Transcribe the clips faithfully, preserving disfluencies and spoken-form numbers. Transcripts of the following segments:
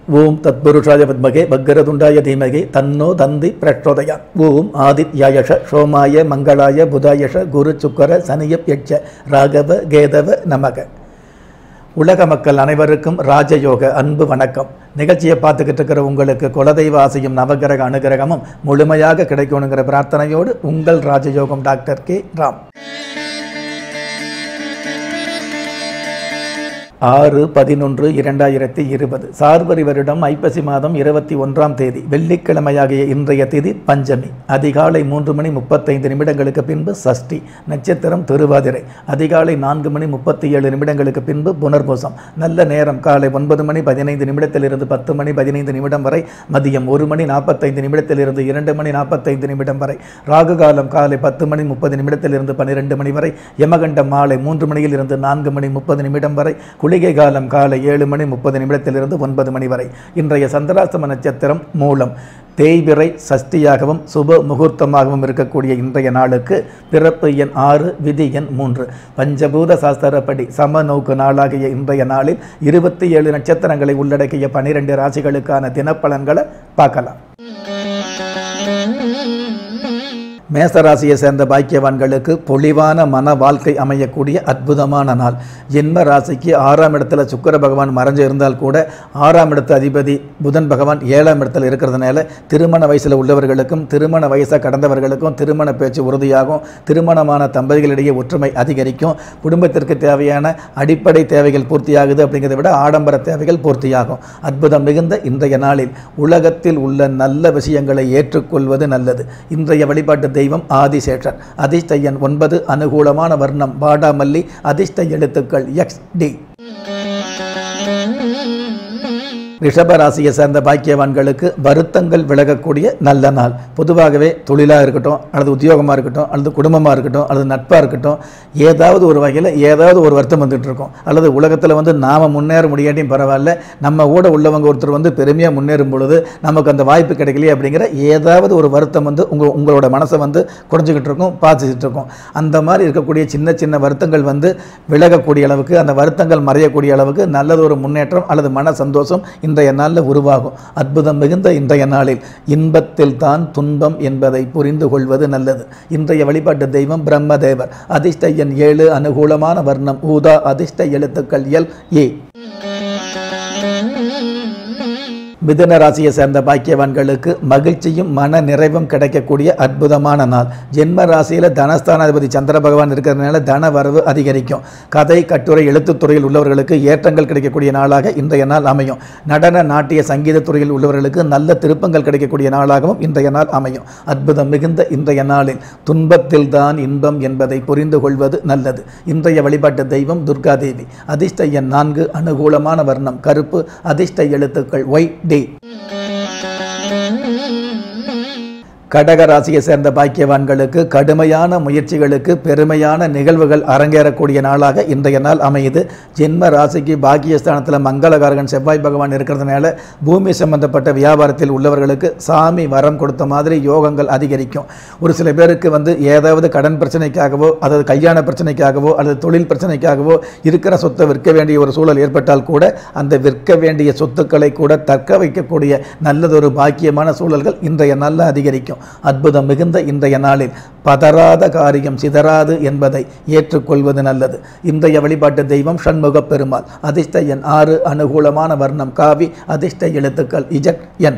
ஓம் தத்புருஷாய வித்மகே வக்ரதுண்டாய தீமகி தன்னோ தந்தி பிரச்சோதயாத். ஓம் ஆதித்யாயஷ சோமாய மங்களாய புதாயஷ குரு சுக்கர சனியப் யட்ச ராகவ கேதவ நமக. உலக மக்கள் அனைவருக்கும் ராஜயோக அன்பு வணக்கம். நிகழ்ச்சியை பார்த்துக்கிட்டு இருக்கிற உங்களுக்கு குலதெய்வ ஆசையும் நவகிரக அனுகிரகமும் முழுமையாக கிடைக்கணுங்கிற பிரார்த்தனையோடு உங்கள் ராஜயோகம் டாக்டர் கே ராம். ஆறு பதினொன்று இரண்டாயிரத்தி இருபது சார்வரி வருடம் ஐப்பசி மாதம் இருபத்தி ஒன்றாம் தேதி வெள்ளிக்கிழமையாகிய இன்றைய திதி பஞ்சமி. அதிகாலை மூன்று மணி முப்பத்தைந்து நிமிடங்களுக்கு பின்பு சஷ்டி. நட்சத்திரம் திருவாதிரை. அதிகாலை நான்கு மணி முப்பத்தி ஏழு நிமிடங்களுக்கு பின்பு புனர்பூசம். நல்ல நேரம் காலை ஒன்பது மணி பதினைந்து நிமிடத்திலிருந்து பத்து மணி பதினைந்து நிமிடம் வரை. மதியம் ஒரு மணி நாற்பத்தைந்து நிமிடத்திலிருந்து இரண்டு மணி நாற்பத்தைந்து நிமிடம் வரை. ராகு காலம் காலை பத்து மணி முப்பது நிமிடத்திலிருந்து பன்னிரெண்டு மணி வரை. யமகண்டம் மாலை மூன்று மணியில் இருந்து நான்கு மணி முப்பது நிமிடம் வரை. குளிகை காலம் காலை ஏழு மணி முப்பது நிமிடத்திலிருந்து ஒன்பது மணி வரை. இன்றைய சந்திராஷ்டம நட்சத்திரம் மூலம். தேய்பிறை சஷ்டியாகவும் சுப முகூர்த்தமாகவும் இருக்கக்கூடிய இன்றைய நாளுக்கு பிறப்பு எண் ஆறு, விதி எண் மூன்று. பஞ்சபூத சாஸ்திரப்படி சமநோக்கு நாளாகிய இன்றைய நாளில் இருபத்தி ஏழு நட்சத்திரங்களை உள்ளடக்கிய பனிரெண்டு ராசிகளுக்கான தினப்பலன்களை பார்க்கலாம். மேசராசியை சேர்ந்த பாக்கியவான்களுக்கு பொலிவான மன வாழ்க்கை அமையக்கூடிய அற்புதமான நாள். ஜென்ம ராசிக்கு ஆறாம் இடத்துல சுக்கிர பகவான் மறைஞ்சு இருந்தால் கூட ஆறாம் இடத்து அதிபதி புதன் பகவான் ஏழாம் இடத்துல இருக்கிறதுனால திருமண வயசில் உள்ளவர்களுக்கும் திருமண வயசை கடந்தவர்களுக்கும் திருமண பேச்சு உறுதியாகும். திருமணமான தம்பதிகளிடையே ஒற்றுமை அதிகரிக்கும். குடும்பத்திற்கு தேவையான அடிப்படை தேவைகள் பூர்த்தியாகுது அப்படிங்கிறத விட ஆடம்பர தேவைகள் பூர்த்தியாகும். அற்புதம் மிகுந்த இன்றைய நாளில் உலகத்தில் உள்ள நல்ல விஷயங்களை ஏற்றுக்கொள்வது நல்லது. இன்றைய வழிபாட்டு தெய்வம் ஆதிசேஷர். அதிர்ஷ்ட எண் ஒன்பது. அனுகூலமான வர்ணம் வாடாமல்லி. அதிர்ஷ்ட எழுத்துக்கள் எக்ஸ் டி. ரிஷப ராசியை சேர்ந்த பாக்கியவான்களுக்கு வருத்தங்கள் விலகக்கூடிய நல்ல நாள். பொதுவாகவே தொழிலாக இருக்கட்டும், அல்லது உத்தியோகமாக இருக்கட்டும், அல்லது குடும்பமாக இருக்கட்டும், அல்லது நட்பாக இருக்கட்டும், ஏதாவது ஒரு வகையில் ஏதாவது ஒரு வருத்தம் வந்துட்டு இருக்கும். அல்லது உலகத்தில் வந்து நாம் முன்னேற முடியாட்டியும் பரவாயில்ல, நம்ம கூட உள்ளவங்க ஒருத்தர் வந்து பெருமையாக முன்னேறும் பொழுது நமக்கு அந்த வாய்ப்பு கிடைக்கலையே அப்படிங்கிற ஏதாவது ஒரு வருத்தம் வந்து உங்கள் உங்களோட மனசை வந்து குறைஞ்சிக்கிட்டு இருக்கும், பாதிச்சுட்டு இருக்கும். அந்த மாதிரி இருக்கக்கூடிய சின்ன சின்ன வருத்தங்கள் வந்து விலகக்கூடிய அளவுக்கு, அந்த வருத்தங்கள் மறையக்கூடிய அளவுக்கு நல்லதொரு முன்னேற்றம் அல்லது மன சந்தோஷம் இன்றைய நாளில் உருவாகும். அற்புதம் மிகுந்த இன்றைய நாளில் இன்பத்தில் தான் துன்பம் என்பதை புரிந்து கொள்வது நல்லது. இன்றைய வழிபாட்டு தெய்வம் பிரம்மதேவர். அதிர்ஷ்ட எண் ஏழு. அனுகூலமான வர்ணம் ஊதா. அதிர்ஷ்ட எழுத்துக்கள் எல் ஏ. மிதுன ராசியை சேர்ந்த பாக்கியவான்களுக்கு மகிழ்ச்சியும் மன நிறைவும் கிடைக்கக்கூடிய அற்புதமான நாள். ஜென்ம ராசியில் தனஸ்தானாதிபதி சந்திர பகவான் இருக்கிறதுனால தன வரவு அதிகரிக்கும். கதை, கட்டுரை, எழுத்துத்துறையில் உள்ளவர்களுக்கு ஏற்றங்கள் கிடைக்கக்கூடிய நாளாக இன்றைய நாள் அமையும். நடன, நாட்டிய, சங்கீத துறையில் உள்ளவர்களுக்கு நல்ல திருப்பங்கள் கிடைக்கக்கூடிய நாளாகவும் இன்றைய நாள் அமையும். அற்புதம் மிகுந்த இன்றைய நாளில் துன்பத்தில் தான் இன்பம் என்பதை புரிந்து கொள்வது நல்லது. இன்றைய வழிபாட்டு தெய்வம் துர்கா தேவி. அதிர்ஷ்ட எண் நான்கு. அனுகூலமான வர்ணம் கருப்பு. அதிர்ஷ்ட எழுத்துக்கள் ஒய் டி. கடக ராசியை சேர்ந்த பாக்கியவான்களுக்கு கடுமையான முயற்சிகளுக்கு பெருமையான நிகழ்வுகள் அரங்கேறக்கூடிய நாளாக இன்றைய நாள் அமையுது. ஜென்ம ராசிக்கு பாக்கியஸ்தானத்தில் மங்களகாரகன் செவ்வாய் பகவான் இருக்கிறதுனால பூமி சம்பந்தப்பட்ட வியாபாரத்தில் உள்ளவர்களுக்கு சாமி வரம் கொடுத்த மாதிரி யோகங்கள் அதிகரிக்கும். ஒரு சில பேருக்கு வந்து ஏதாவது கடன் பிரச்சனைக்காகவோ அல்லது கல்யாண பிரச்சனைக்காகவோ அல்லது தொழில் பிரச்சனைக்காகவோ இருக்கிற சொத்தை விற்க வேண்டிய ஒரு சூழல் ஏற்பட்டால் கூட அந்த விற்க வேண்டிய சொத்துக்களை கூட தக்க வைக்கக்கூடிய நல்லதொரு பாக்கியமான சூழல்கள் இன்றைய நாளில் அதிகரிக்கும். அற்புதம் மிகுந்த இன்றைய நாளில் பதறாத காரியம் சிதறாது என்பதை ஏற்றுக்கொள்வது நல்லது. இன்றைய வழிபாட்டு தெய்வம் சண்முக பெருமாள். அதிர்ஷ்ட எண் ஆறு. அனுகூலமான வர்ணம் காவி. அதிர்ஷ்ட எழுத்துக்கள் இஜட் என்.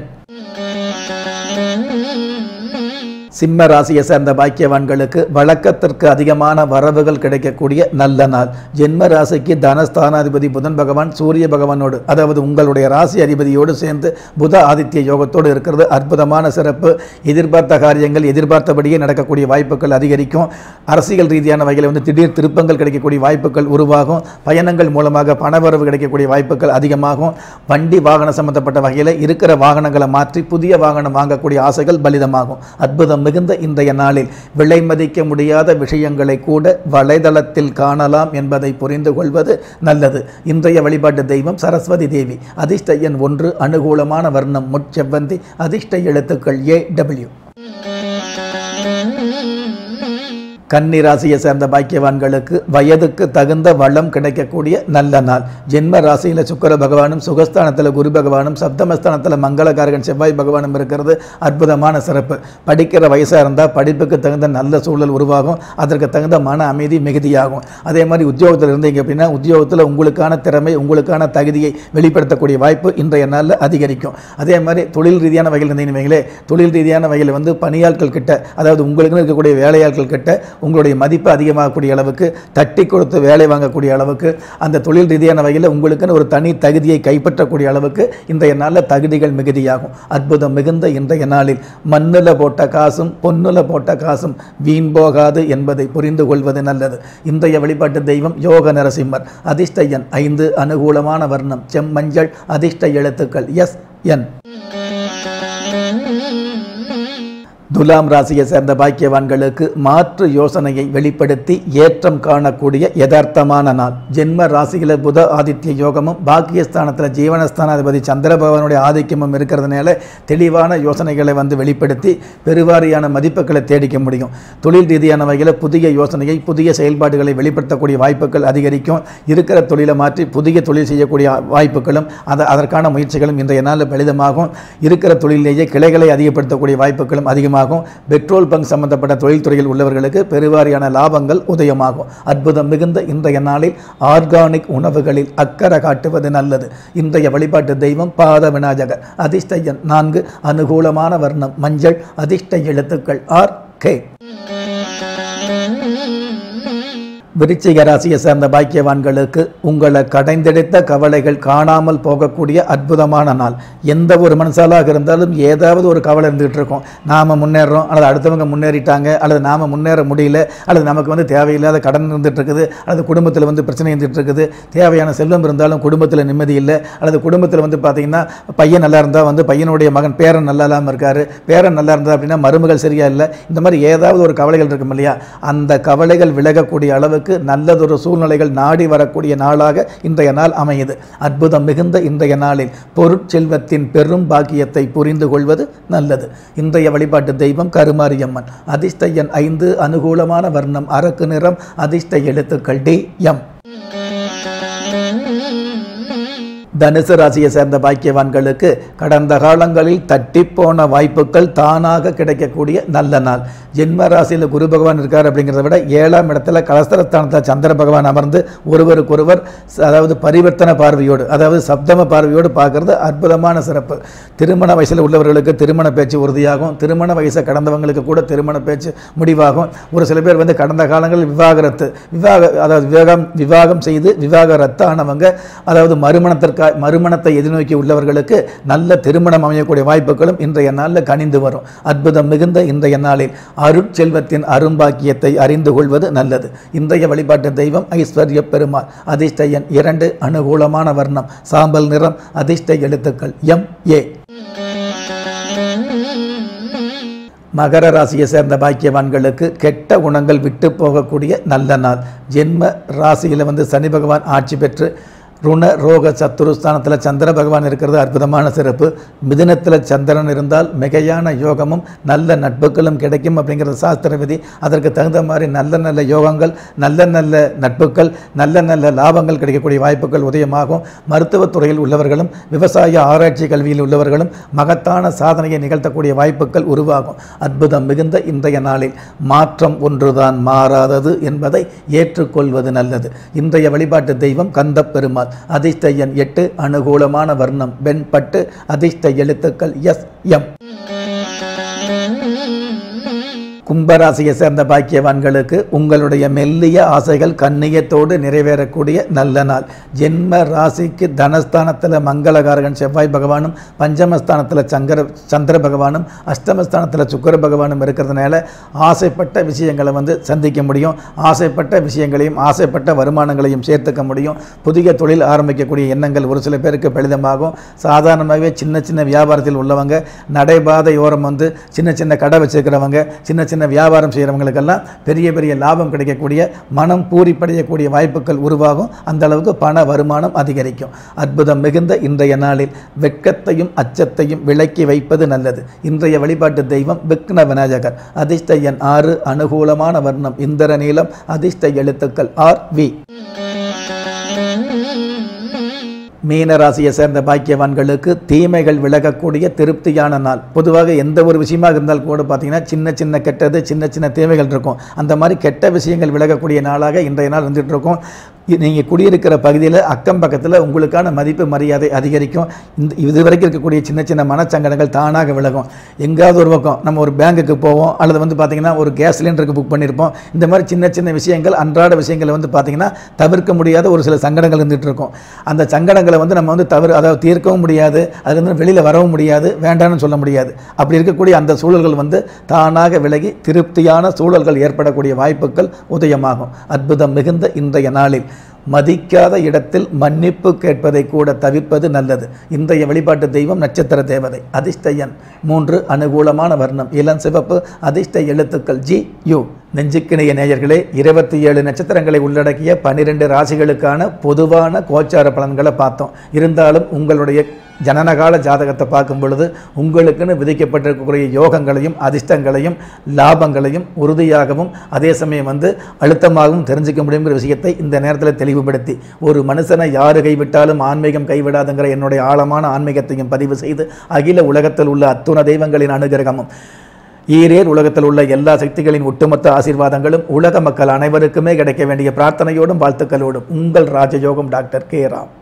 சிம்ம ராசியை சேர்ந்த பாக்கியவான்களுக்கு வழக்கத்திற்கு அதிகமான வரவுகள் கிடைக்கக்கூடிய நல்ல நாள். ஜென்ம ராசிக்கு தனஸ்தானாதிபதி புதன் பகவான் சூரிய பகவானோடு, அதாவது உங்களுடைய ராசி அதிபதியோடு சேர்ந்து புத ஆதித்ய யோகத்தோடு இருக்கிறது அற்புதமான சிறப்பு. எதிர்பார்த்த காரியங்கள் எதிர்பார்த்தபடியே நடக்கக்கூடிய வாய்ப்புகள் அதிகரிக்கும். அரசியல் ரீதியான வகையில் வந்து திடீர் திருப்பங்கள் கிடைக்கக்கூடிய வாய்ப்புகள் உருவாகும். பயணங்கள் மூலமாக பணவரவு கிடைக்கக்கூடிய வாய்ப்புகள் அதிகமாகும். வண்டி வாகன சம்பந்தப்பட்ட வகையில் இருக்கிற வாகனங்களை மாற்றி புதிய வாகனம் வாங்கக்கூடிய ஆசைகள் பலிதமாகும். அற்புதம் மிகுந்த இன்றைய நாளில் விலை மதிக்க முடியாத விஷயங்களை கூட வலைதளத்தில் காணலாம் என்பதை புரிந்து கொள்வது நல்லது. இன்றைய வழிபாட்டு தெய்வம் சரஸ்வதி தேவி. அதிர்ஷ்ட எண் ஒன்று. அனுகூலமான வர்ணம் முட்செவ்வந்தி. அதிர்ஷ்ட எழுத்துக்கள் ஏ டபிள்யூ. கன்னி ராசியை சேர்ந்த பாக்கியவான்களுக்கு வயதுக்கு தகுந்த வளம் கிடைக்கக்கூடிய நல்ல நாள். ஜென்ம ராசியில் சுக்கிர பகவானும் சுகஸ்தானத்தில் குரு பகவானும் சப்தமஸ்தானத்தில் மங்களகாரகன் செவ்வாய் பகவானும் இருக்கிறது அற்புதமான சிறப்பு. படிக்கிற வயசாக இருந்தால் படிப்புக்கு தகுந்த நல்ல சூழல் உருவாகும், அதற்கு தகுந்த மன அமைதி மிகுதியாகும். அதே மாதிரி உத்தியோகத்தில் இருந்தீங்க அப்படின்னா உத்தியோகத்தில் உங்களுக்கான திறமை உங்களுக்கான தகுதியை வெளிப்படுத்தக்கூடிய வாய்ப்பு இன்றைய நாளில் அதிகரிக்கும். அதே மாதிரி தொழில் ரீதியான வகையில் இருந்தீங்களே தொழில் ரீதியான வகையில் வந்து பணியாட்கள் கிட்ட அதாவது உங்களுக்கு இருக்கக்கூடிய வேலையாட்கள் கிட்ட உங்களுடைய மதிப்பு அதிகமாகக்கூடிய அளவுக்கு தட்டி கொடுத்து வேலை வாங்கக்கூடிய அளவுக்கு அந்த தொழில் ரீதியான வகையில் உங்களுக்குன்னு ஒரு தனி தகுதியை கைப்பற்றக்கூடிய அளவுக்கு இன்றைய நாளில் தகுதிகள் மிகுதியாகும். அற்புதம் மிகுந்த இன்றைய நாளில் மண்ணில் போட்ட காசும் பொன்னில் போட்ட காசும் வீண் போகாது என்பதை புரிந்து கொள்வது நல்லது. இன்றைய வழிபாட்டு தெய்வம் யோக நரசிம்மர். அதிர்ஷ்ட எண் ஐந்து, அனுகூலமான வர்ணம் செம்மஞ்சள், அதிர்ஷ்ட எழுத்துக்கள் எஸ் என். துலாம் ராசியை சேர்ந்த பாக்கியவான்களுக்கு மாற்று யோசனையை வெளிப்படுத்தி ஏற்றம் காணக்கூடிய யதார்த்தமான நாள். ஜென்ம ராசியில் புத ஆதித்ய யோகமும் பாக்கியஸ்தானத்தில் ஜீவனஸ்தானாதிபதி சந்திர பகவானுடைய ஆதிக்கமும் இருக்கிறதுனால தெளிவான யோசனைகளை வந்து வெளிப்படுத்தி பெருவாரியான மதிப்புகளை தேடிக்க முடியும். தொழில் ரீதியான வகையில் புதிய யோசனையை புதிய செயல்பாடுகளை வெளிப்படுத்தக்கூடிய வாய்ப்புகள் அதிகரிக்கும். இருக்கிற தொழிலை மாற்றி புதிய தொழில் செய்யக்கூடிய வாய்ப்புகளும் அதை அதற்கான முயற்சிகளும் இன்றைய நாளில் பலிதமாகும். இருக்கிற தொழிலேயே கிளைகளை அதிகப்படுத்தக்கூடிய வாய்ப்புகளும் அதிகமாக பெட்ரோல் பங்க் சம்பந்தப்பட்ட தொழில்துறையில் உள்ளவர்களுக்கு பெருவாரியான லாபங்கள் உதயமாகும். அற்புதம் மிகுந்த இன்றைய நாளில் ஆர்கானிக் உணவுகளில் அக்கறை காட்டுவது நல்லது. இன்றைய வழிபாட்டு தெய்வம் பாத விநாயகர். அதிர்ஷ்ட எண் நான்கு, அனுகூலமான வர்ணம் மஞ்சள், அதிர்ஷ்ட எழுத்துக்கள் ஆர் கே. விருச்சிக ராசியை சேர்ந்த பாக்கியவான்களுக்கு உங்களை கடைந்தெடுத்த கவலைகள் காணாமல் போகக்கூடிய அற்புதமான நாள். எந்த ஒரு மனுஷாலாக இருந்தாலும் ஏதாவது ஒரு கவலை இருந்துகிட்டு இருக்கும். நாம் முன்னேறோம் அல்லது அடுத்தவங்க முன்னேறிட்டாங்க அல்லது நாம் முன்னேற முடியல அல்லது நமக்கு வந்து தேவையில்லாத கடன் இருந்துகிட்டு இருக்குது அல்லது குடும்பத்தில் வந்து பிரச்சனை இருந்துகிட்டு இருக்குது. தேவையான செல்வம் இருந்தாலும் குடும்பத்தில் நிம்மதி இல்லை அல்லது குடும்பத்தில் வந்து பார்த்திங்கன்னா பையன் நல்லா இருந்தால் வந்து பையனுடைய மகன் பேரன் நல்லா இல்லாமல் இருக்கார், பேரன் நல்லா இருந்தால் அப்படின்னா மருமகள் சரியாக இல்லை. இந்த மாதிரி ஏதாவது ஒரு கவலைகள் இருக்கும் இல்லையா, அந்த கவலைகள் விலகக்கூடிய அளவுக்கு நல்லதொரு சூழ்நிலைகள் நாடி வரக்கூடிய நாளாக இன்றைய நாள் அமையுது. அற்புதம் மிகுந்த இன்றைய நாளில் பொருட்செல்வத்தின் பெரும் பாக்கியத்தை புரிந்து கொள்வது நல்லது. இன்றைய வழிபாட்டு தெய்வம் கருமாரியம்மன். அதிர்ஷ்ட எண் ஐந்து, அனுகூலமான வர்ணம் அரக்கு நிறம், அதிர்ஷ்ட எழுத்துக்கள் டி எம். தனுசு ராசியை சேர்ந்த பாக்கியவான்களுக்கு கடந்த காலங்களில் தட்டிப்போன வாய்ப்புகள் தானாக கிடைக்கக்கூடிய நல்ல நாள். ஜென்ம ராசியில் குரு பகவான் இருக்கார் அப்படிங்கிறத விட ஏழாம் இடத்துல கலஸ்தரஸ்தானத்தில் சந்திர பகவான் அமர்ந்து ஒருவருக்கொருவர் அதாவது பரிவர்த்தனை பார்வையோடு அதாவது சப்தம பார்வையோடு பார்க்கறது அற்புதமான சிறப்பு. திருமண வயசில் உள்ளவர்களுக்கு திருமண பேச்சு உறுதியாகும். திருமண வயசை கடந்தவங்களுக்கு கூட திருமண பேச்சு முடிவாகும். ஒரு சில பேர் வந்து கடந்த காலங்களில் விவாகரத்து விவாக அதாவது விவாகம் விவாகம் செய்து விவாகரத்து ஆனவங்க அதாவது மறுமணத்திற்கு மறுமணத்தை எதிர்நோக்கி உள்ளவர்களுக்கு நல்ல திருமணம் அமையக்கூடிய வாய்ப்புகளும் இன்றைய நாளில் கனிந்து வரும். அற்புதம் மிகுந்த இன்றைய நாளில் அருட்செல்வத்தின் அரும்பாக்கியத்தை அறிந்து கொள்வது நல்லது. இன்றைய வழிபாட்டு தெய்வம் ஐஸ்வர்ய பெருமாள். அதிர்ஷ்ட எண் இரண்டு, அனுகூலமான வர்ணம் சாம்பல் நிறம், அதிர்ஷ்ட எழுத்துக்கள் எம் ஏ. மகர ராசியை சேர்ந்த பாக்கியவான்களுக்கு கெட்ட குணங்கள் விட்டு போகக்கூடிய நல்ல நாள். ஜென்ம ராசியில் வந்து சனி பகவான் ஆட்சி பெற்று ருண ரோக சத்துருஸ்தானத்தில் சந்திர பகவான் இருக்கிறது அற்புதமான சிறப்பு. மிதுனத்தில் சந்திரன் இருந்தால் மிகையான யோகமும் நல்ல நட்புகளும் கிடைக்கும் அப்படிங்கிறது சாஸ்திர விதி. அதற்கு தகுந்த மாதிரி நல்ல நல்ல யோகங்கள் நல்ல நல்ல நட்புகள் நல்ல நல்ல லாபங்கள் கிடைக்கக்கூடிய வாய்ப்புகள் உதயமாகும். மருத்துவத்துறையில் உள்ளவர்களும் விவசாய ஆராய்ச்சி கல்வியில் உள்ளவர்களும் மகத்தான சாதனையை நிகழ்த்தக்கூடிய வாய்ப்புகள் உருவாகும். அற்புதம் மிகுந்த இன்றைய நாளில் மாற்றம் ஒன்றுதான் மாறாதது என்பதை ஏற்றுக்கொள்வது நல்லது. இன்றைய வழிபாட்டு தெய்வம் கந்த பெருமாள். அதிர்ஷ்ட எண் எட்டு, அனுகூலமான வர்ணம் வெண்பட்டு, அதிர்ஷ்ட எழுத்துக்கள் எஸ் எம். கும்பராசியை சேர்ந்த பாக்கியவான்களுக்கு உங்களுடைய மெல்லிய ஆசைகள் கண்ணியத்தோடு நிறைவேறக்கூடிய நல்ல நாள். ஜென்ம ராசிக்கு தனஸ்தானத்தில் மங்களகாரகன் செவ்வாய் பகவானும் பஞ்சமஸ்தானத்தில் சங்கர சந்திர பகவானும் அஷ்டமஸ்தானத்தில் சுக்கிர பகவானும் இருக்கிறதுனால ஆசைப்பட்ட விஷயங்களை வந்து சந்திக்க முடியும். ஆசைப்பட்ட விஷயங்களையும் ஆசைப்பட்ட வருமானங்களையும் சேர்த்துக்க முடியும். புதிய தொழில் ஆரம்பிக்கக்கூடிய எண்ணங்கள் ஒரு சில பேருக்கு பலிதமாகும். சாதாரணமாகவே சின்ன சின்ன வியாபாரத்தில் உள்ளவங்க நடைபாதையோரம் வந்து சின்ன சின்ன கடை வச்சிருக்கிறவங்க சின்ன சின்ன சின்ன வியாபாரம் செய்கிறவங்களுக்கெல்லாம் பெரிய பெரிய லாபம் கிடைக்கக்கூடிய, மனம் பூரிப்படையக்கூடிய வாய்ப்புகள் உருவாகும். அந்த அளவுக்கு பண வருமானம் அதிகரிக்கும். அற்புதம் மிகுந்த இன்றைய நாளில் வெட்கத்தையும் அச்சத்தையும் விலக்கி வைப்பது நல்லது. இன்றைய வழிபாட்டு தெய்வம் விக்ன விநாயகர். அதிர்ஷ்ட எண் ஆறு. அனுகூலமான வர்ணம் இந்திர நீலம். அதிர்ஷ்ட எழுத்துக்கள் ஆர் வி. மீன ராசியை சேர்ந்த பாக்கியவான்களுக்கு தீமைகள் விலகக்கூடிய திருப்தியான நாள். பொதுவாக எந்த ஒரு விஷயமாக இருந்தால் கூட பார்த்தீங்கன்னா சின்ன சின்ன கெட்டது, சின்ன சின்ன தேவைகள் இருக்கும். அந்த மாதிரி கெட்ட விஷயங்கள் விலகக்கூடிய நாளாக இன்றைய நாள் இருந்துகிட்டு இருக்கும். நீங்கள் குடியிருக்கிற பகுதியில் அக்கம் பக்கத்தில் உங்களுக்கான மதிப்பு மரியாதை அதிகரிக்கும். இந்த இது வரைக்கும் இருக்கக்கூடிய சின்ன சின்ன மனச்சங்கடங்கள் தானாக விலகும். எங்காவது ஒரு பக்கம் நம்ம ஒரு பேங்குக்கு போவோம், அல்லது வந்து பார்த்திங்கன்னா ஒரு கேஸ் சிலிண்டருக்கு புக் பண்ணியிருப்போம். இந்த மாதிரி சின்ன சின்ன விஷயங்கள், அன்றாட விஷயங்களை வந்து பார்த்திங்கன்னா தவிர்க்க முடியாத ஒரு சில சங்கடங்கள் இருந்துகிட்டு இருக்கும். அந்த சங்கடங்களை வந்து நம்ம வந்து தவிர அதாவது தீர்க்கவும் முடியாது, அதுலேருந்து வெளியில் வரவும் முடியாது, வேண்டாம்னு சொல்ல முடியாது. அப்படி இருக்கக்கூடிய அந்த சூழல்கள் வந்து தானாக விலகி திருப்தியான சூழல்கள் ஏற்படக்கூடிய வாய்ப்புகள் உதயமாகும். அற்புதம் மிகுந்த இன்றைய நாளில் மதிக்காத இடத்தில் மன்னிப்பு கேட்பதை கூட தவிர்ப்பது நல்லது. இன்றைய வழிபாட்டு தெய்வம் நட்சத்திர தேவதை. அதிர்ஷ்ட எண் மூன்று. அனுகூலமான வர்ணம் இளம் சிவப்பு. அதிர்ஷ்ட எழுத்துக்கள் ஜி யு. நெஞ்சுக்கிணைய நேயர்களே, இருபத்தி ஏழு நட்சத்திரங்களை உள்ளடக்கிய பன்னிரெண்டு ராசிகளுக்கான பொதுவான கோச்சார பலன்களை பார்த்தோம். இருந்தாலும் உங்களுடைய ஜனனகால ஜாதகத்தை பார்க்கும் பொழுது உங்களுக்குன்னு விதிக்கப்பட்டிருக்கக்கூடிய யோகங்களையும் அதிர்ஷ்டங்களையும் லாபங்களையும் உறுதியாகவும் அதே சமயம் வந்து அழுத்தமாகவும் தெரிஞ்சுக்க முடியுங்கிற விஷயத்தை இந்த நேரத்தில் தெளிவுபடுத்தி, ஒரு மனுஷனை யாரு கைவிட்டாலும் ஆன்மீகம் கைவிடாதுங்கிற என்னுடைய ஆழமான ஆன்மீகத்தையும் பதிவு செய்து, அகில உலகத்தில் உள்ள அத்துண தெய்வங்களின் அனுகிரகமும் ஈரேர் உலகத்தில் உள்ள எல்லா சக்திகளின் ஒட்டுமொத்த ஆசீர்வாதங்களும் உலக மக்கள் அனைவருக்குமே கிடைக்க வேண்டிய பிரார்த்தனையோடும் வாழ்த்துக்களோடும் உங்கள் ராஜயோகம் டாக்டர் கே ராம்.